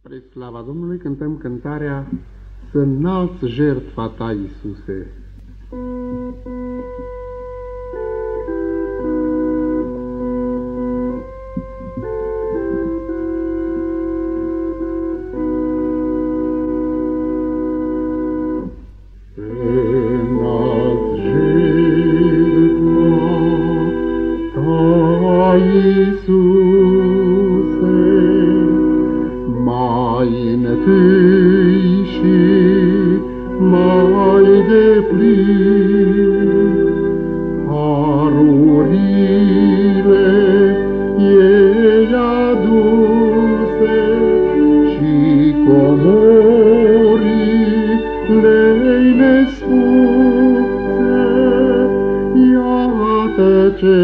Spre slava Domnului cântăm cântarea Să înalți jertfa ta, Iisuse. Întâi și mai deplin, harurile ei aduse și comorile nespuse. Iată ce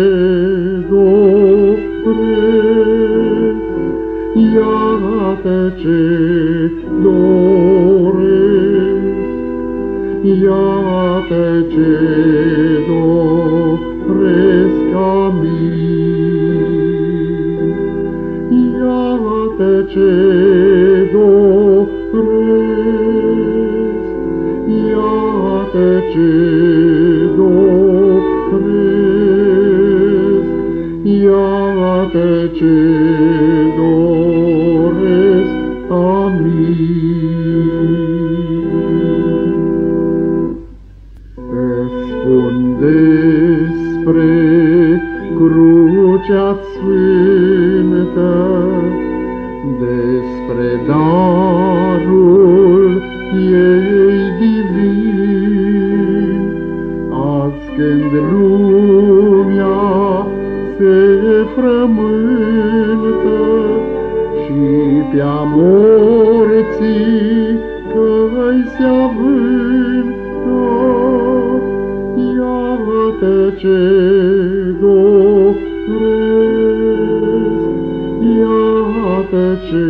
doresc, iată ce doresc, iată ce doresc a mine, iată ce doresc, iată ce doresc, iată ce doresc a mine. Să spun despre crucea sfântă, despre darul ei divin, azi când lumea se frământă și pe-a morții căi se avântă. Iată ce doresc, iată ce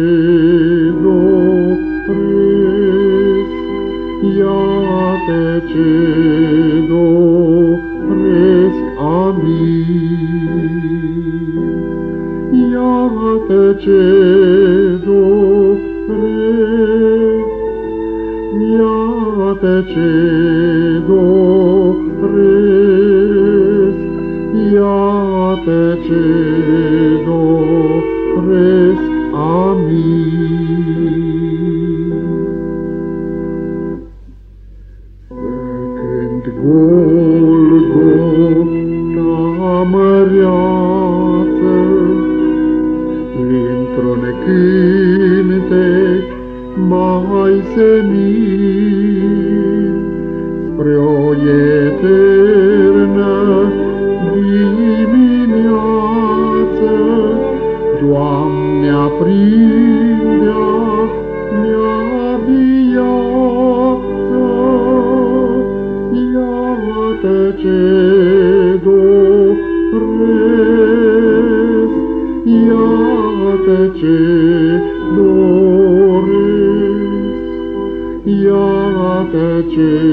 doresc, iată ce doresc a mine, iată ce doresc, iată ce doresc, iată ce doresc a mine. Să cânt Golgota măreață, într-un cântec mai senin, spre o eternă dimineață. Doamne, aprinde-a mea viață, iată ce doresc, iată ce doresc, iată ce